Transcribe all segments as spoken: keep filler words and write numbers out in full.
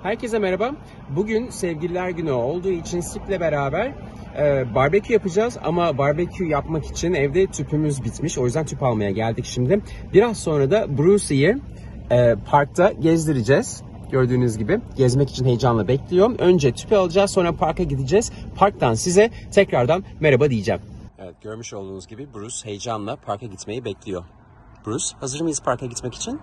Herkese merhaba. Bugün Sevgililer Günü olduğu için Sip'le beraber e, barbekü yapacağız ama barbekü yapmak için evde tüpümüz bitmiş. O yüzden tüp almaya geldik şimdi. Biraz sonra da Brucey'i e, parkta gezdireceğiz. Gördüğünüz gibi gezmek için heyecanla bekliyorum. Önce tüpü alacağız, sonra parka gideceğiz. Parktan size tekrardan merhaba diyeceğim. Evet, görmüş olduğunuz gibi Bruce heyecanla parka gitmeyi bekliyor. Bruce, hazır mıyız parka gitmek için?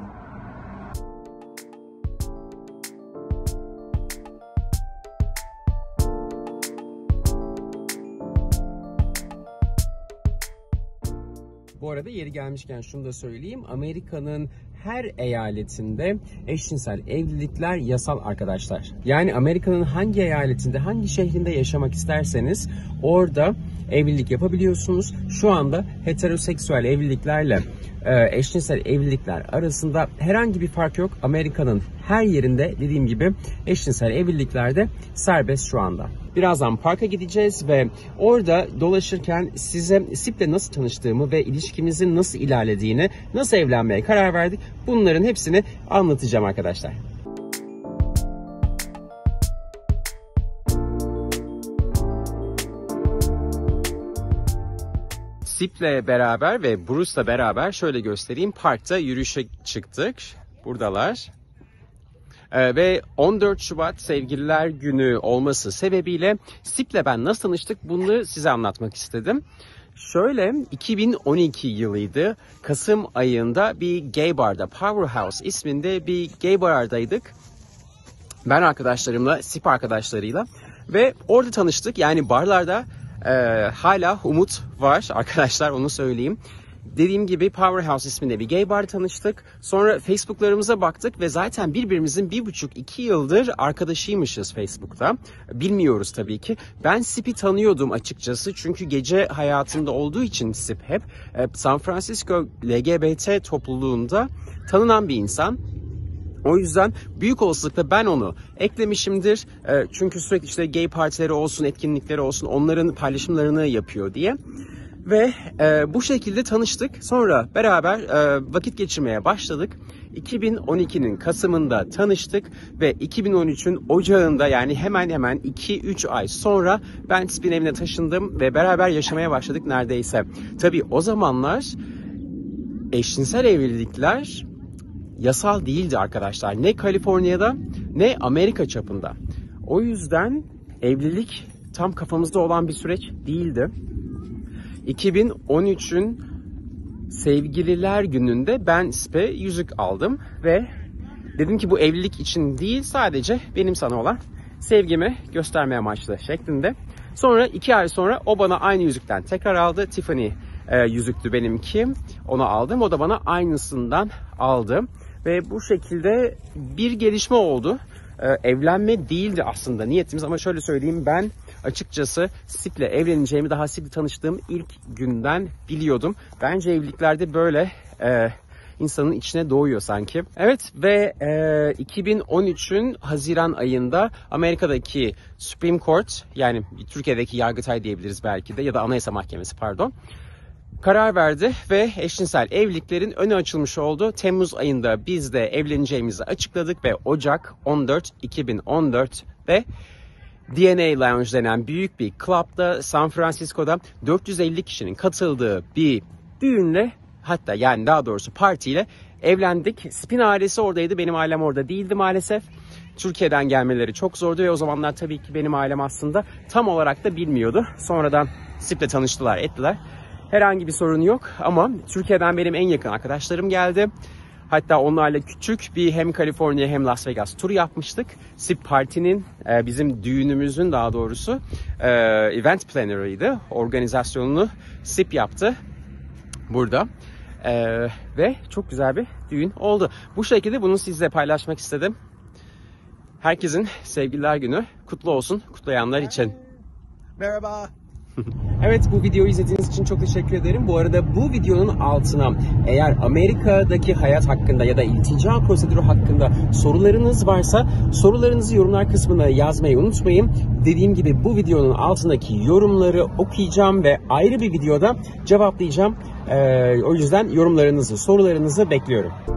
Bu arada yeri gelmişken şunu da söyleyeyim. Amerika'nın her eyaletinde eşcinsel evlilikler yasal arkadaşlar. Yani Amerika'nın hangi eyaletinde, hangi şehrinde yaşamak isterseniz orada evlilik yapabiliyorsunuz. Şu anda heteroseksüel evliliklerle eşcinsel evlilikler arasında herhangi bir fark yok. Amerika'nın her yerinde dediğim gibi eşcinsel evliliklerde serbest şu anda. Birazdan parka gideceğiz ve orada dolaşırken size Sip'le nasıl tanıştığımı ve ilişkimizin nasıl ilerlediğini, nasıl evlenmeye karar verdik, bunların hepsini anlatacağım arkadaşlar. Sip'le beraber ve Bruce'la beraber şöyle göstereyim. Parkta yürüyüşe çıktık. Buradalar. Ee, ve on dört Şubat Sevgililer Günü olması sebebiyle Sip'le ben nasıl tanıştık bunu size anlatmak istedim. Şöyle iki bin on iki yılıydı. Kasım ayında bir gay barda, Powerhouse isminde bir gay bardaydık. Ben arkadaşlarımla, Sip arkadaşlarıyla ve orada tanıştık. Yani barlarda e, hala umut var arkadaşlar, onu söyleyeyim. Dediğim gibi Powerhouse isminde bir gay bar tanıştık. Sonra Facebook'larımıza baktık ve zaten birbirimizin bir buçuk iki yıldır arkadaşıymışız Facebook'ta. Bilmiyoruz tabii ki. Ben Sip'i tanıyordum açıkçası. Çünkü gece hayatında olduğu için Sip hep San Francisco L G B T topluluğunda tanınan bir insan. O yüzden büyük olasılıkla ben onu eklemişimdir. Çünkü sürekli işte gay partileri olsun, etkinlikleri olsun, onların paylaşımlarını yapıyor diye. Ve e, bu şekilde tanıştık. Sonra beraber e, vakit geçirmeye başladık. iki bin on ikinin Kasım'ında tanıştık ve iki bin on üçün Ocağı'nda, yani hemen hemen iki üç ay sonra ben Sip'in evine taşındım ve beraber yaşamaya başladık neredeyse. Tabii o zamanlar eşcinsel evlilikler yasal değildi arkadaşlar. Ne Kaliforniya'da ne Amerika çapında. O yüzden evlilik tam kafamızda olan bir süreç değildi. iki bin on üçün Sevgililer Günü'nde ben Sip'e yüzük aldım ve dedim ki bu evlilik için değil, sadece benim sana olan sevgimi göstermeye amaçlı şeklinde. Sonra iki ay sonra o bana aynı yüzükten tekrar aldı. Tiffany e, yüzüktü benimki. Onu aldım. O da bana aynısından aldı. Ve bu şekilde bir gelişme oldu. E, evlenme değildi aslında niyetimiz ama şöyle söyleyeyim, ben açıkçası Sip'le evleneceğimi daha Sip'le tanıştığım ilk günden biliyordum. Bence evliliklerde böyle e, insanın içine doğuyor sanki. Evet ve e, iki bin on üçün Haziran ayında Amerika'daki Supreme Court, yani Türkiye'deki Yargıtay diyebiliriz belki de, ya da Anayasa Mahkemesi pardon, karar verdi ve eşcinsel evliliklerin önü açılmış oldu. Temmuz ayında biz de evleneceğimizi açıkladık ve Ocak on dört iki bin on dört'te D N A Lounge denen büyük bir club'da San Francisco'da dört yüz elli kişinin katıldığı bir düğünle, hatta yani daha doğrusu partiyle evlendik. Sip'in ailesi oradaydı, benim ailem orada değildi maalesef. Türkiye'den gelmeleri çok zordu ve o zamanlar tabii ki benim ailem aslında tam olarak da bilmiyordu. Sonradan Sip'le tanıştılar, ettiler. Herhangi bir sorun yok ama Türkiye'den benim en yakın arkadaşlarım geldi. Hatta onlarla küçük bir hem Kaliforniya hem Las Vegas turu yapmıştık. Sip partinin, bizim düğünümüzün daha doğrusu event planner'ıydı. Organizasyonunu Sip yaptı burada. Ve çok güzel bir düğün oldu. Bu şekilde bunu sizle paylaşmak istedim. Herkesin Sevgililer Günü kutlu olsun, kutlayanlar için. Merhaba. Evet, bu videoyu izlediğiniz için çok teşekkür ederim. Bu arada bu videonun altına eğer Amerika'daki hayat hakkında ya da iltica prosedürü hakkında sorularınız varsa sorularınızı yorumlar kısmına yazmayı unutmayın. Dediğim gibi bu videonun altındaki yorumları okuyacağım ve ayrı bir videoda cevaplayacağım. Ee, o yüzden yorumlarınızı, sorularınızı bekliyorum.